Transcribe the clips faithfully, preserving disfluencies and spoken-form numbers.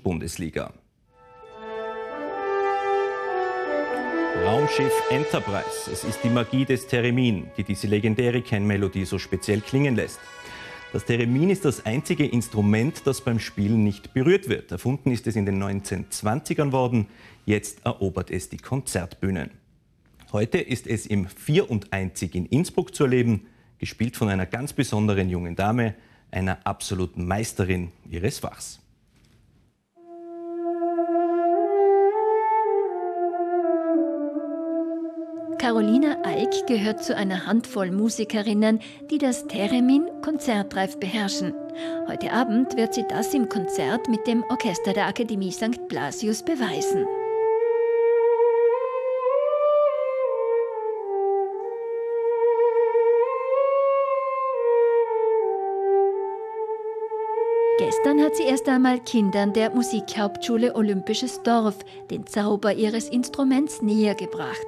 Bundesliga. Raumschiff Enterprise. Es ist die Magie des Theremin, die diese legendäre Kennmelodie so speziell klingen lässt. Das Theremin ist das einzige Instrument, das beim Spielen nicht berührt wird. Erfunden ist es in den neunzehnhundertzwanzigern worden. Jetzt erobert es die Konzertbühnen. Heute ist es im Vier und Einzig in Innsbruck zu erleben, gespielt von einer ganz besonderen jungen Dame, einer absoluten Meisterin ihres Fachs. Carolina Eick gehört zu einer Handvoll Musikerinnen, die das Theremin konzertreif beherrschen. Heute Abend wird sie das im Konzert mit dem Orchester der Akademie Sankt Blasius beweisen. Gestern hat sie erst einmal Kindern der Musikhauptschule Olympisches Dorf den Zauber ihres Instruments näher gebracht.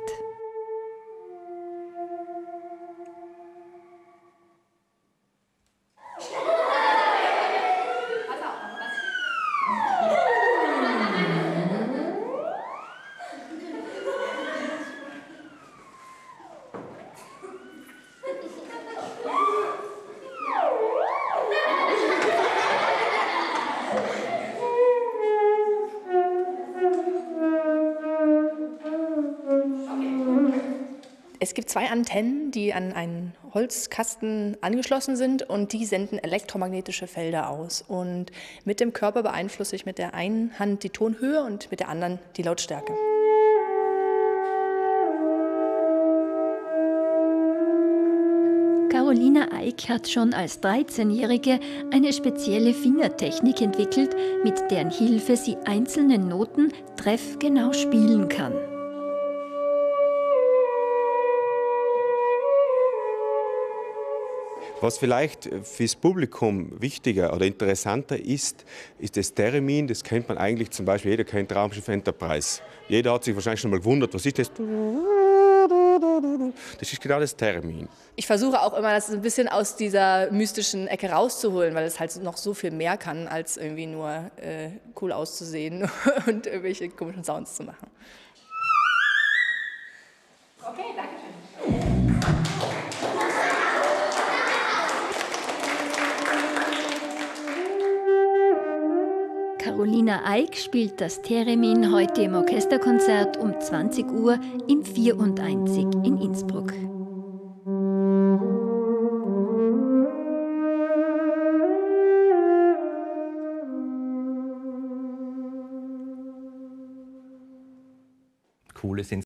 Es gibt zwei Antennen, die an einen Holzkasten angeschlossen sind und die senden elektromagnetische Felder aus. Und mit dem Körper beeinflusse ich mit der einen Hand die Tonhöhe und mit der anderen die Lautstärke. Carolina Eick hat schon als dreizehnjährige eine spezielle Fingertechnik entwickelt, mit deren Hilfe sie einzelne Noten treffgenau spielen kann. Was vielleicht fürs Publikum wichtiger oder interessanter ist, ist das Theremin. Das kennt man eigentlich zum Beispiel, jeder kennt Raumschiff Enterprise. Jeder hat sich wahrscheinlich schon mal gewundert, was ist das? Das ist genau das Theremin. Ich versuche auch immer, das ein bisschen aus dieser mystischen Ecke rauszuholen, weil es halt noch so viel mehr kann, als irgendwie nur äh, cool auszusehen und irgendwelche komischen Sounds zu machen. Okay, danke schön. Carolina Eick spielt das Theremin heute im Orchesterkonzert um zwanzig Uhr im Vier und Einzig in Innsbruck. Coole